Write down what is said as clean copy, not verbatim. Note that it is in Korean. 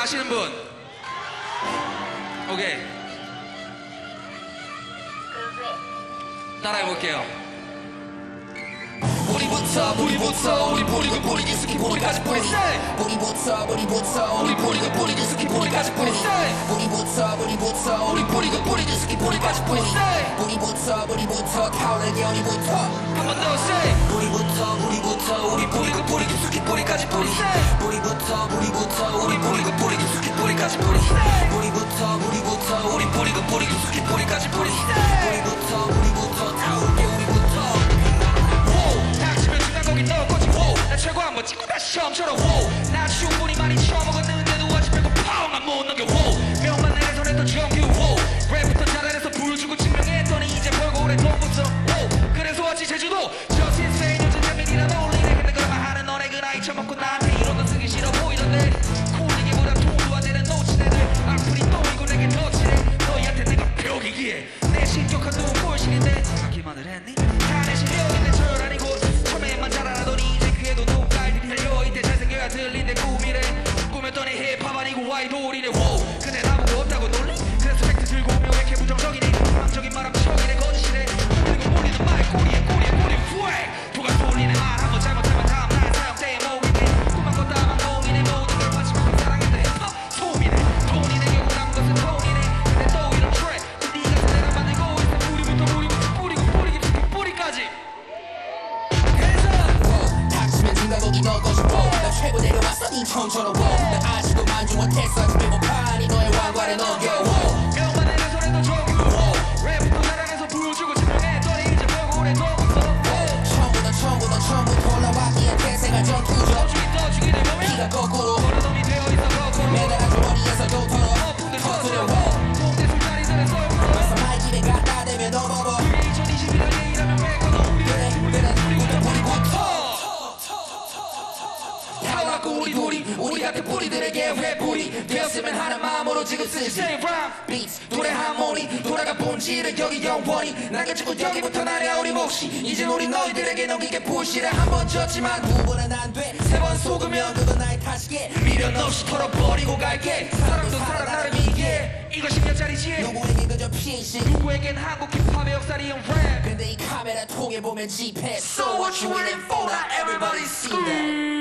아시는 분? 오케이. 따라해볼게요. 뿌리부터 우리 뿌리고 뿌리 깊숙이 뿌리까지 뿌리. 뿌리부터 우리 뿌리고 뿌리 깊숙이 뿌리까지 뿌리. 뿌리부터 우리 뿌리고 뿌리 깊숙이 뿌리까지 뿌리. 뿌리부터 가을의 열이부터 한 번 더 say. 뿌리부터 우리 뿌리고 뿌리 깊숙이 뿌리까지 뿌리. 뿌리부터 우리 뿌리고 뿌리 깊숙이 뿌리까지 뿌리. 뿌리부터 우리 뿌리고 뿌리 깊숙이 뿌리까지 뿌리. 뿌리부터 가을의 열이부터. 닥치면 중간 거기 넣었거지. 나 최고 한번 찍고 다시 처음처럼. 나 충분히 많이 처먹었는데도 아직 배고 펑 안 못 넘겨. 명만 내내 손했던 정규. 랩부터 잘해서 보여주고 증명했더니 이제 벌고 오래 돈부터. 그래서 왔지 제주도. 저스디스 요즘 재민이라 놀리네. 근데 그러면 하는 너네 그 나이 처먹고 나한테 이런 거 쓰기 싫어 보이던데. 콜리기보다 돈도 안 되는 놓친 애들. 악플이 또이고 내게 더 칠해. 너희한테 내가 벽이기에 내 신격한 놈은 꼴신인데 하기만을 했니? 다 내 실력인데 절 아니고 처음에만 잘 알아더니 이제 그에도 눈깔들이 달려있대. 잘생겨야 들린대 꿈이래. 꾸몄더니 힙합 아니고 아이돌이래. 근데 나보고 없다고 놀리? 그래서 팩트 들고 오면 왜 이렇게 부정적이니? 희망적인 말 함정이래 거짓이래. 그리고 몰리는 말 꼬리에 후에 도가 쏠리네. 말 한번 잘못하면 다음날 사형대에 모이네. 꿈만 꿨다만 몽이네. 모든 걸 마지막으로 사랑했던 힙합 소음이네. 돈이네. 결국 남은 것은 돈이네. 근데 또 이런 트랙 네가 세대를 만들고 있어. 뿌리고 뿌리 깊숙이 뿌리까지. 닥치면 중간 거기 넣고 싶어. 나 최고 내려왔어 니 처음처럼. 나 아직도 만족 못했어. 아직 배고파니 너의 왕관에 넘겨. 명만 내는 소리도 적유. 랩부터 자랑해서 보여주고 증명했더니 이제 벌고 오래 더웠어. 처음부터 올라왔기에 태생활 전투죠. 더 죽이 내 몸에 피가 거꾸로 버릇놈이 되어있어. 거꾸로 매달아줘 머리에서도 터뜨려. 동대 술자리들의 썰물어. 벌써 마이 집에 갖다 대면 넘어버. 그게 2021년 예의라면 왜 그래 뿌리부터 타올랐고 우리 같은 뿌리들에게 왜 뿌리 되었으면 하는 마음으로 지금 쓰지. Beats 노래 하모니 돌아가 본질은 여기 영원히 남겨주고 여기부터 나려 우리 몫이. 이제 우리 너희들에게 넘기게 부시를 한번 졌지만 두 번은 안돼. 세 번 속으면 그건 나의 탓이게. 미련 없이 털어버리고 갈게. 사랑도 사랑 나름이기에 이거 10년짜리지. 누구에겐 그저 피식. 누구에겐 한국 힙합의 역사리인 랩. 근데 이 카메라 통해 보면 집해. So what you waiting for? Now everybody see that.